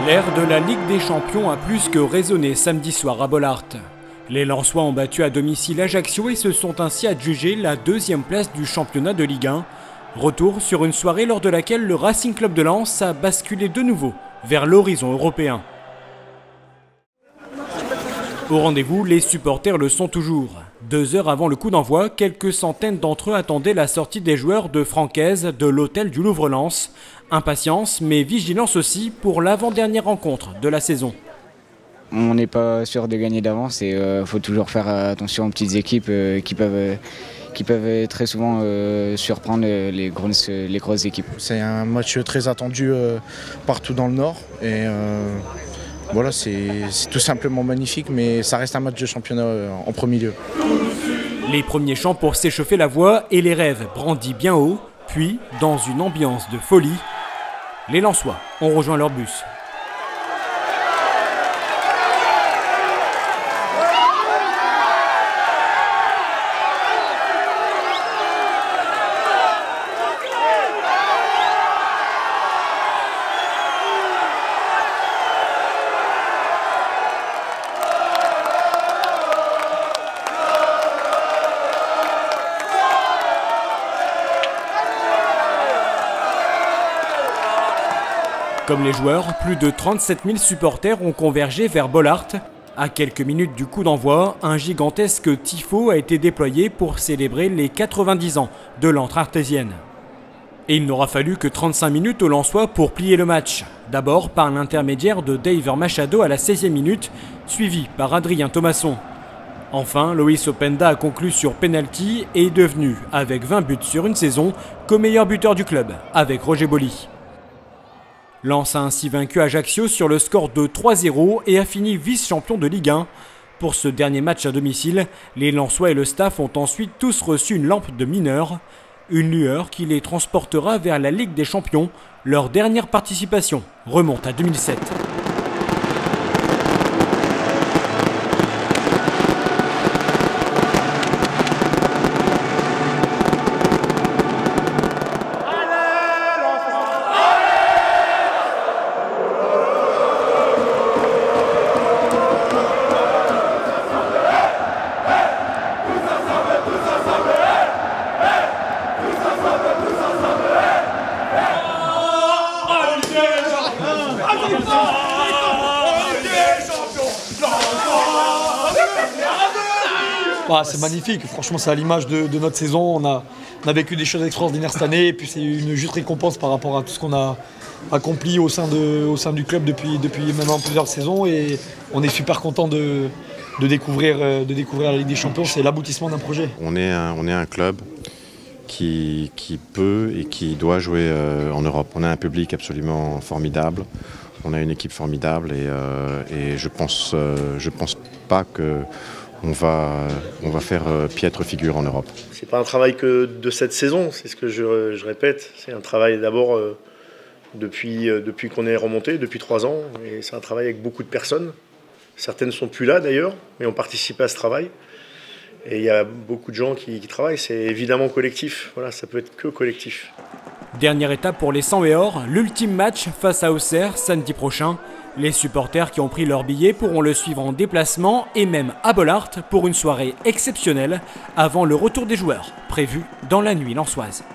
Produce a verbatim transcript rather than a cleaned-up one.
L'ère de la Ligue des Champions a plus que résonné samedi soir à Bollaert. Les Lensois ont battu à domicile Ajaccio et se sont ainsi adjugés la deuxième place du championnat de Ligue un. Retour sur une soirée lors de laquelle le Racing Club de Lens a basculé de nouveau vers l'horizon européen. Au rendez-vous, les supporters le sont toujours. Deux heures avant le coup d'envoi, quelques centaines d'entre eux attendaient la sortie des joueurs de Francaise de l'hôtel du Louvre-Lens. Impatience, mais vigilance aussi pour l'avant-dernière rencontre de la saison. On n'est pas sûr de gagner d'avance et il euh, faut toujours faire attention aux petites équipes euh, qui, peuvent, euh, qui peuvent très souvent euh, surprendre les grosses, les grosses équipes. C'est un match très attendu euh, partout dans le Nord et euh, voilà, c'est tout simplement magnifique, mais ça reste un match de championnat euh, en premier lieu. Les premiers chants pour s'échauffer la voix et les rêves brandis bien haut, puis dans une ambiance de folie, les Lensois ont rejoint leur bus. Comme les joueurs, plus de trente-sept mille supporters ont convergé vers Bollaert. À quelques minutes du coup d'envoi, un gigantesque tifo a été déployé pour célébrer les quatre-vingt-dix ans de l'antre artésienne. Et il n'aura fallu que trente-cinq minutes aux Lensois pour plier le match. D'abord par l'intermédiaire de Daver Machado à la seizième minute, suivi par Adrien Thomasson. Enfin, Loïs Openda a conclu sur penalty et est devenu, avec vingt buts sur une saison, co-meilleur buteur du club, avec Roger Boli. Lens a ainsi vaincu Ajaccio sur le score de trois zéro et a fini vice-champion de Ligue un. Pour ce dernier match à domicile, les Lensois et le staff ont ensuite tous reçu une lampe de mineur, une lueur qui les transportera vers la Ligue des Champions. Leur dernière participation remonte à deux mille sept. Ah, c'est magnifique, franchement c'est à l'image de, de notre saison, on a, on a vécu des choses extraordinaires cette année et puis c'est une juste récompense par rapport à tout ce qu'on a accompli au sein, de, au sein du club depuis, depuis maintenant plusieurs saisons et on est super content de, de, découvrir, de découvrir la Ligue des Champions, c'est l'aboutissement d'un projet. On est un, on est un club qui, qui peut et qui doit jouer euh, en Europe, on a un public absolument formidable, on a une équipe formidable et, euh, et je pense, euh, je pense pas que On va, on va faire piètre figure en Europe. C'est pas un travail que de cette saison, c'est ce que je, je répète. C'est un travail d'abord euh, depuis, euh, depuis qu'on est remonté, depuis trois ans. Et c'est un travail avec beaucoup de personnes. Certaines ne sont plus là d'ailleurs, mais ont participé à ce travail. Et il y a beaucoup de gens qui, qui travaillent. C'est évidemment collectif. Voilà, ça peut être que collectif. Dernière étape pour les cent et or, l'ultime match face à Auxerre samedi prochain. Les supporters qui ont pris leur billet pourront le suivre en déplacement et même à Bollaert pour une soirée exceptionnelle avant le retour des joueurs, prévu dans la nuit lensoise.